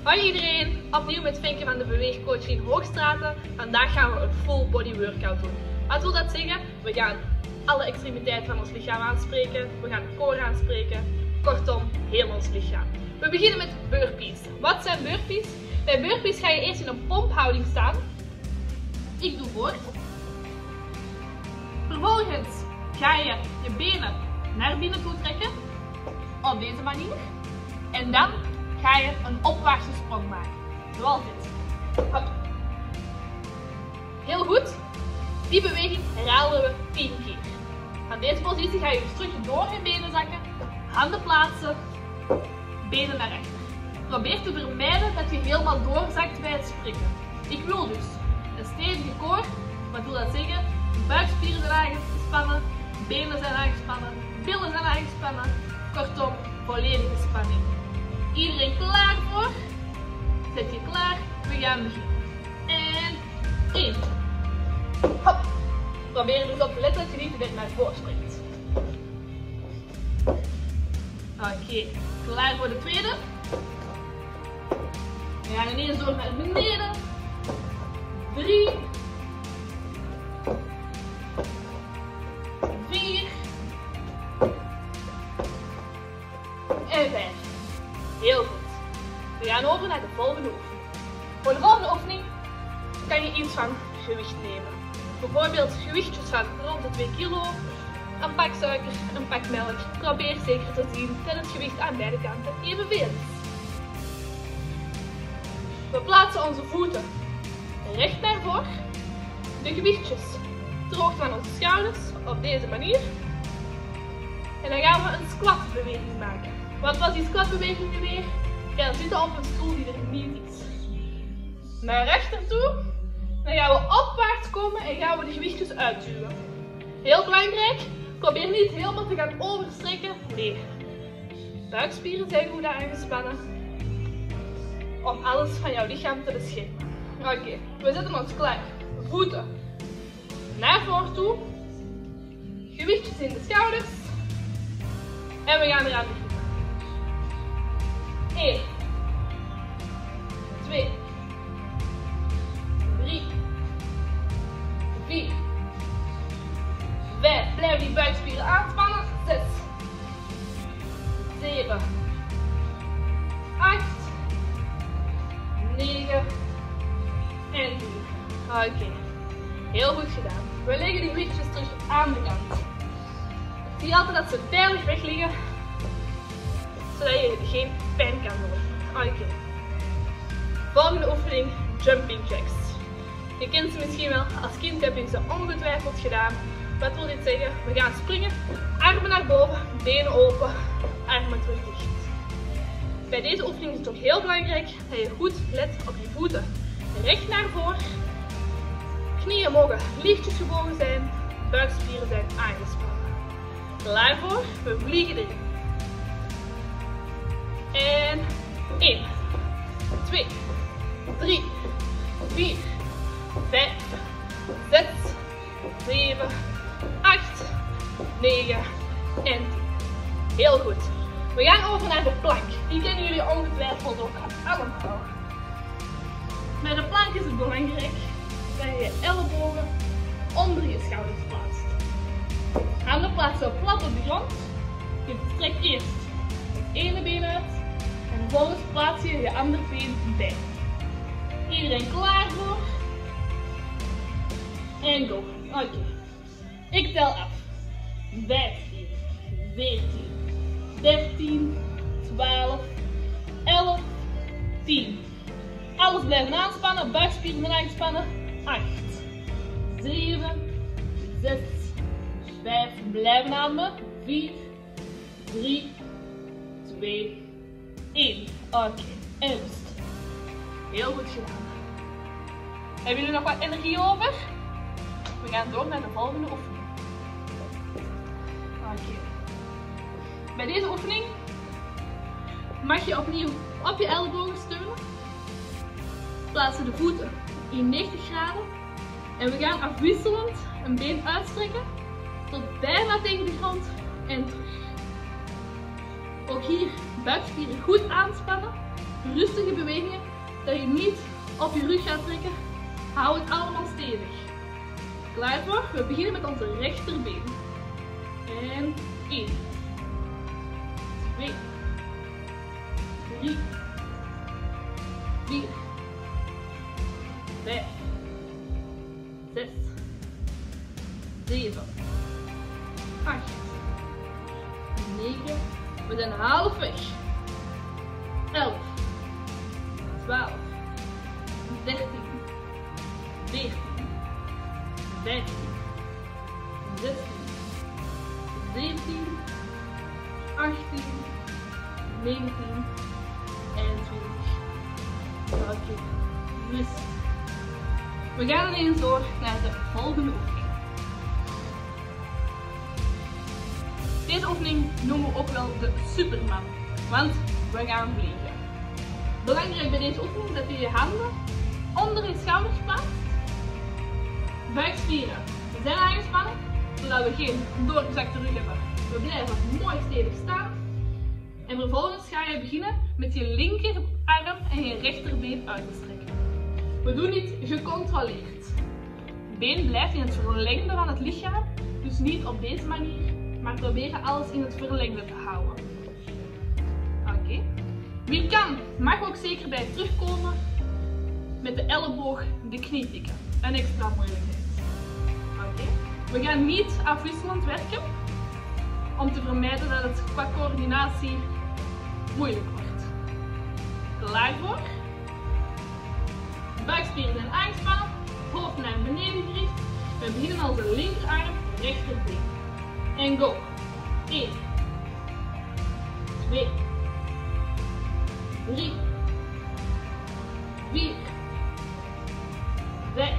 Hoi iedereen, opnieuw met Finke van de Beweegcoaching Hoogstraten. Vandaag gaan we een full body workout doen. Wat wil dat zeggen? We gaan alle extremiteiten van ons lichaam aanspreken. We gaan de core aanspreken. Kortom, heel ons lichaam. We beginnen met burpees. Wat zijn burpees? Bij burpees ga je eerst in een pomphouding staan. Ik doe voor. Vervolgens ga je je benen naar binnen toe trekken. Op deze manier. En dan ga je een opwaartse sprong maken. Zoals dit. Hop. Heel goed. Die beweging herhalen we 10 keer. Van deze positie ga je dus terug door je benen zakken. Handen plaatsen. Benen naar rechter. Probeer te vermijden dat je helemaal doorzakt bij het springen. Ik wil dus een stevige core. Wat wil dat zeggen? Buikspieren zijn aangespannen. Benen zijn aangespannen. Billen zijn aangespannen. Kortom, volledige spanning. Iedereen klaar voor? Zet je klaar? We gaan beginnen. En 1. Hop. Probeer er dus op te letten dat je niet direct naar voren springt. Oké, klaar voor de tweede. We gaan ineens door naar beneden. 3. 4. En 5. Heel goed. We gaan over naar de volgende oefening. Voor de volgende oefening kan je iets van gewicht nemen. Bijvoorbeeld gewichtjes van rond de 2 kilo, een pak suiker, een pak melk. Probeer zeker te zien dat het gewicht aan beide kanten evenveel is. We plaatsen onze voeten recht naar voren. De gewichtjes ter hoogte van onze schouders op deze manier. En dan gaan we een squatbeweging maken. Wat was die squatbeweging nu weer? Ja, we zitten op een stoel die er niet is. Naar rechter toe. Dan gaan we opwaarts komen en gaan we de gewichtjes uitduwen. Heel belangrijk, probeer niet helemaal te gaan overstrekken. Nee. Buikspieren zijn goed aangespannen. Om alles van jouw lichaam te beschermen. Oké, we zetten ons klaar. Voeten naar voren toe. Gewichtjes in de schouders. En we gaan eraan beginnen. 1, 2, 3, 4, 5. Blijf die buikspieren aanspannen. 6, 7, 8, 9 en 10. Oké, heel goed gedaan. We leggen die gewichtjes terug aan de kant. Zie altijd dat ze veilig weg liggen, zodat je geen pijn kan doen. Oké. Volgende oefening, jumping jacks. Je kent ze misschien wel, als kind heb je ze ongetwijfeld gedaan. Wat wil dit zeggen? We gaan springen, armen naar boven, benen open, armen terug dicht. Bij deze oefening is het ook heel belangrijk dat je goed let op je voeten. Recht naar voren, knieën mogen lichtjes gebogen zijn, buikspieren zijn aangespannen. Klaar voor? We vliegen erin. En 1, 2, 3, 4, 5, 6, 7, 8, 9 en 10. Heel goed. We gaan over naar de plank. Die kennen jullie ongetwijfeld ook allemaal. Bij de plank is het belangrijk dat je je ellebogen onder je schouders plaatst. Handen plaatsen plat op de grond. Je strekt eerst het ene been uit en vervolgens plaats je je andere been bij. Iedereen klaar voor? En go. Oké. Ik tel af. 15, 14, 13, 12, 11, 10. Alles blijven aanspannen, buikspieren zijn aangespannen. 8, 7, 6, 5, blijven ademen. 4, 3, 2, 1. Oké, en rust. Heel goed gedaan. Hebben jullie nog wat energie over? We gaan door naar de volgende oefening. Oké. Bij deze oefening mag je opnieuw op je ellebogen steunen. Plaatsen de voeten in 90 graden. En we gaan afwisselend een been uitstrekken tot bijna tegen de grond en terug. Ook hier buikspieren goed aanspannen. rustige bewegingen, dat je niet op je rug gaat trekken. Hou het allemaal stevig. Klaar voor? We beginnen met onze rechterbeen. En 1, 2, 3, 4, 5, 6, 7, 8, 9. We zijn halfweg. 11, 12, 13, 14, 15, 16, 17, 18, 19 en 20. Oké, rust. We gaan ineens door naar de volgende oefening. Deze oefening noemen we ook wel de Superman, want we gaan vliegen. Belangrijk bij deze oefening is dat je je handen onder je schouders plaatst. Buikspieren zijn aangespannen, zodat we geen doorgezakte rug hebben. We blijven mooi stevig staan. En vervolgens ga je beginnen met je linkerarm en je rechterbeen uit te strekken. We doen dit gecontroleerd. Het been blijft in het verlengde van het lichaam, dus niet op deze manier, maar proberen alles in het verlengde te houden. Oké. Wie kan, mag ook zeker bij terugkomen met de elleboog de knie tikken. Een extra moeilijkheid. Oké. We gaan niet afwisselend werken, om te vermijden dat het qua coördinatie moeilijk wordt. Klaar voor? Buikspieren zijn aangespannen, hoofd naar beneden gericht. We beginnen onze linkerarm, rechterbeen. En go! 1, 2, 3, 4, 5,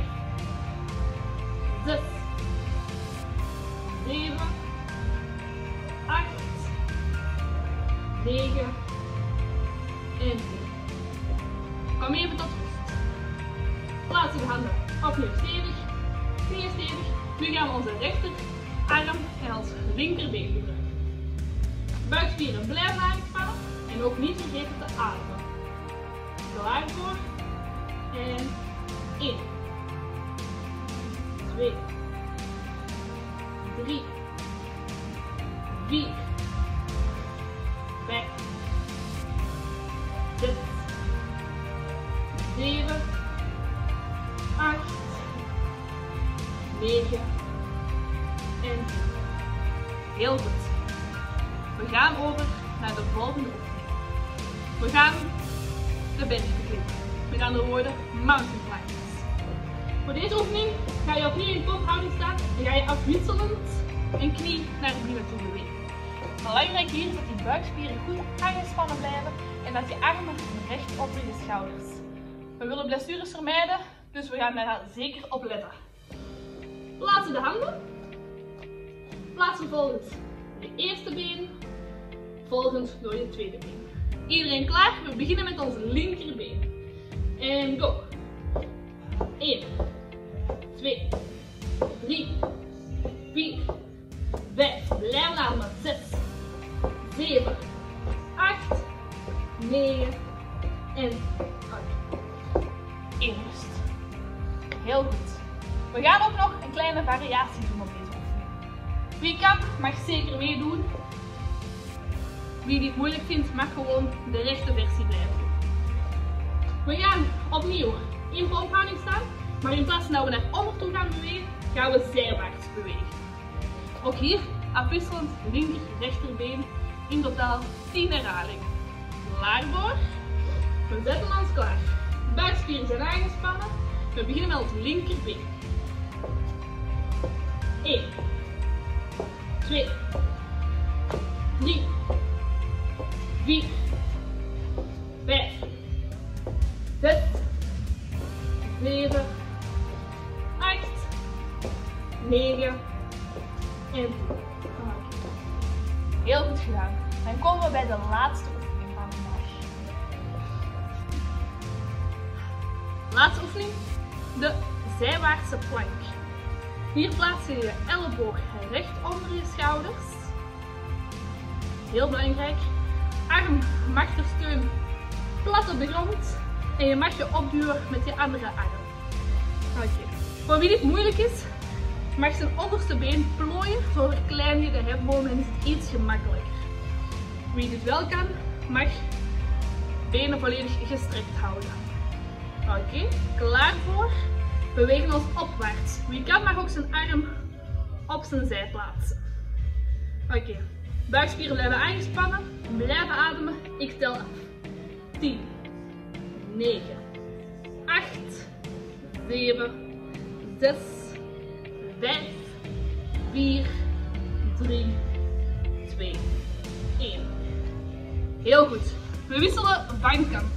6, 7, 8, 9 en 10. Kom even tot rust. Plaats je handen opnieuw stevig, knieën stevig. Nu gaan we onze rechterarm en ons linkerbeen gebruiken. Buikspieren blijven aangespannen en ook niet vergeten te ademen. Klaar voor? En 1, 2, 3, 4, 5, 6, 7, 8, 9 en 10. Heel goed. We gaan over naar de volgende oefening. We gaan de berg beklimmen. We gaan de woorden mountain climbers. Voor deze oefening ga je opnieuw in kophouding staan en ga je afwisselend een knie naar binnen toe bewegen. Belangrijk hier is dat die buikspieren goed aangespannen blijven en dat je armen recht op je schouders. We willen blessures vermijden, dus we gaan daar zeker op letten. Plaats de handen. Plaats vervolgens je eerste been, volgend door je tweede been. Iedereen klaar? We beginnen met ons linkerbeen. En go! 1, 2, 3, 4, 5, blijf ademen. 6, 7, 8, 9 en 8. In rust. Heel goed. We gaan ook nog een kleine variatie doen op deze oefening. Wie kan, mag zeker meedoen. Wie dit moeilijk vindt, mag gewoon de rechte versie blijven doen. We gaan opnieuw in boomhouding staan, maar in plaats van dat we naar onder toe gaan bewegen, gaan we zijwaarts bewegen. Ook hier afwisselend linker, rechterbeen, in totaal 10 herhalingen. Klaar voor? We zetten ons klaar. Buikspieren zijn aangespannen. We beginnen met ons linkerbeen. 1, 2, 3, 4, 5, 6, 7, 8, 9 en 10. Heel goed gedaan. Dan komen we bij de laatste oefening van vandaag. Laatste oefening, de zijwaartse plank. Hier plaats je je elleboog recht onder je schouders. Heel belangrijk. Arm mag ter steun plat op de grond en je mag je opduwen met je andere arm. Oké. Voor wie dit moeilijk is, mag zijn onderste been plooien, zo verklein je de hefboom en is het iets gemakkelijker. Wie dit wel kan, mag benen volledig gestrekt houden. Oké, klaar voor? We bewegen ons opwaarts. Wie kan mag ook zijn arm op zijn zij plaatsen. Oké, buikspieren blijven aangespannen, blijven ademen. Ik tel af. 10, 9, 8, 7, 6, 5, 4, 3, 2, 1. Heel goed. We wisselen van kant.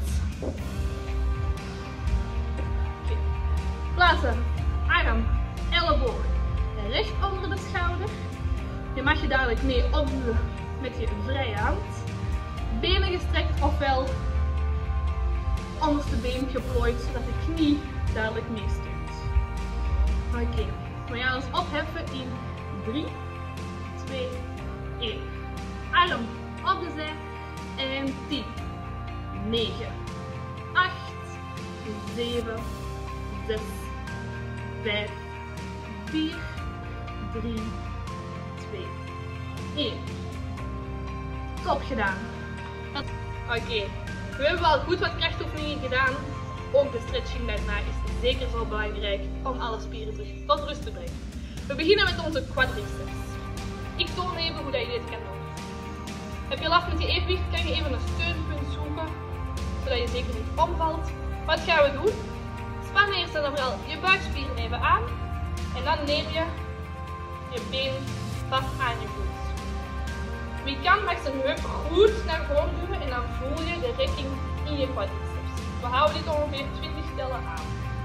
Okay. Plaatsen. Arm, elleboog recht onder de schouder. Je mag je dadelijk mee opduwen met je vrije hand. Benen gestrekt ofwel onderste been geplooid zodat de knie dadelijk meesteunt. Oké. We gaan ons opheffen in 3, 2, 1. Arm op de zij. En 10, 9, 8, 7, 6, 5, 4, 3, 2, 1. Top gedaan. Oké, we hebben wel goed wat krachtoefeningen gedaan. Ook de stretching daarna is zeker zo belangrijk om alle spieren terug tot rust te brengen. We beginnen met onze quadriceps. Ik toon even hoe dat je dit kan doen. Heb je last met je evenwicht, kan je even een steunpunt zoeken, zodat je zeker niet omvalt. Wat gaan we doen? Span eerst en vooral je buikspieren even aan en dan neem je je been vast aan je voet. Wie kan mag zijn heup goed naar voren duwen en dan voel je de rekking in je quadriceps. We houden dit ongeveer 20 tellen aan.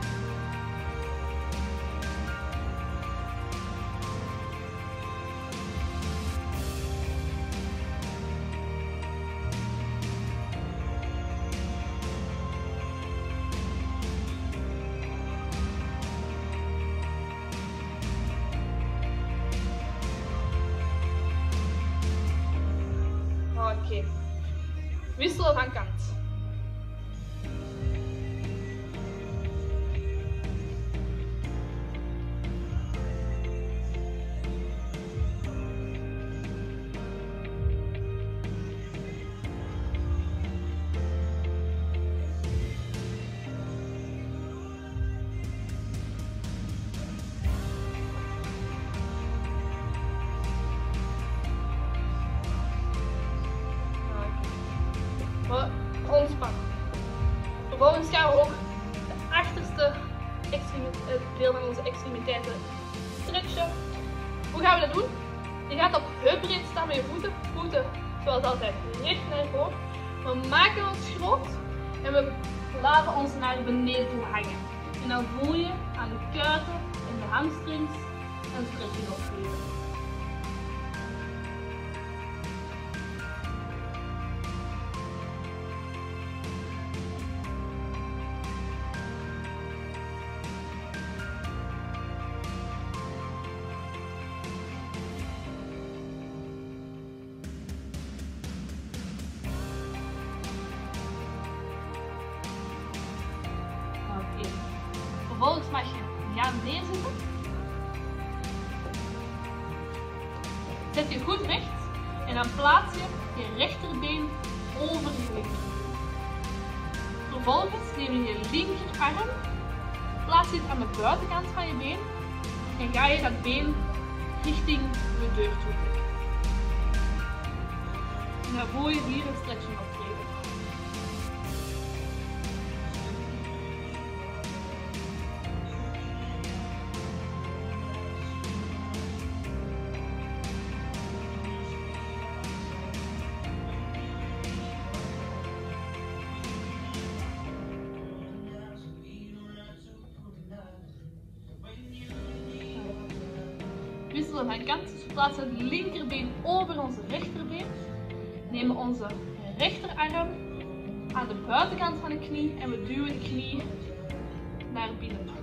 Oké. Wisselen van kant. Ontspannen. Vervolgens gaan we ook de achterste deel van onze extremiteiten stretchen. Hoe gaan we dat doen? Je gaat op heupbreed staan met je voeten. Voeten zoals altijd recht naar voren. We maken ons groot en we laten ons naar beneden toe hangen. En dan voel je aan de kuiten en de hamstrings een stretching opgeven. Vervolgens mag je gaan neerzitten. Zet je goed recht en dan plaats je je rechterbeen over je linker. Vervolgens neem je je linkerarm, plaats je het aan de buitenkant van je been en ga je dat been richting de deur toe trekken. En dan voel je hier een stretching optreden. Wisselen van kant, dus we plaatsen het linkerbeen over onze rechterbeen. Nemen onze rechterarm aan de buitenkant van de knie en we duwen de knie naar binnen toe.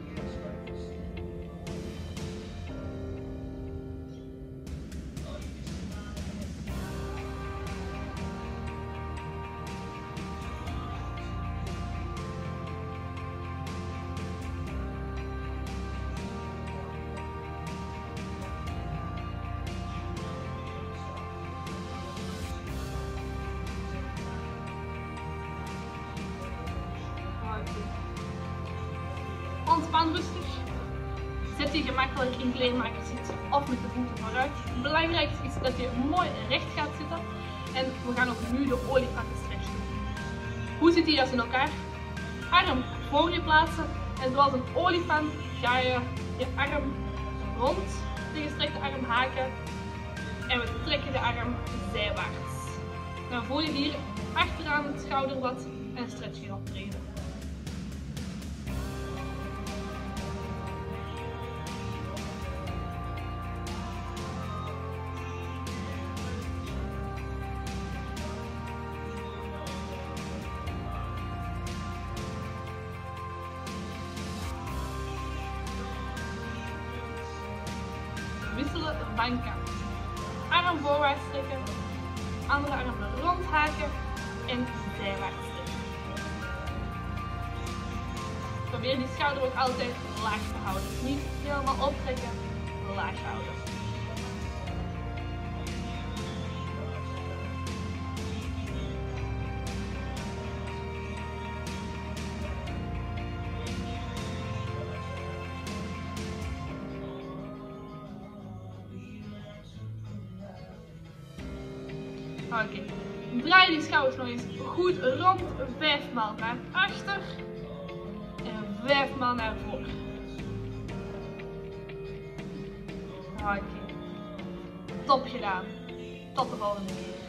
het doen. Ontspan rustig. Zet je gemakkelijk in kleermakerszit of met de voeten vooruit. Het belangrijkste is dat je mooi recht gaat zitten. En we gaan ook nu de olifantenstretch doen. Hoe zit die in elkaar? Arm voor je plaatsen. En zoals een olifant ga je je arm rond de gestrekte arm haken. En we trekken de arm zijwaarts. Dan voel je hier achteraan het schouderblad en stretch je optreden. Wisselen van kant. Arm voorwaarts trekken, andere arm rond haken en zijwaarts trekken. Probeer die schouder ook altijd laag te houden. Dus niet helemaal optrekken, laag houden. Oké, draai die schouders nog eens goed rond, 5 maal naar achter en 5 maal naar voren. Oké, top gedaan. Tot de volgende keer.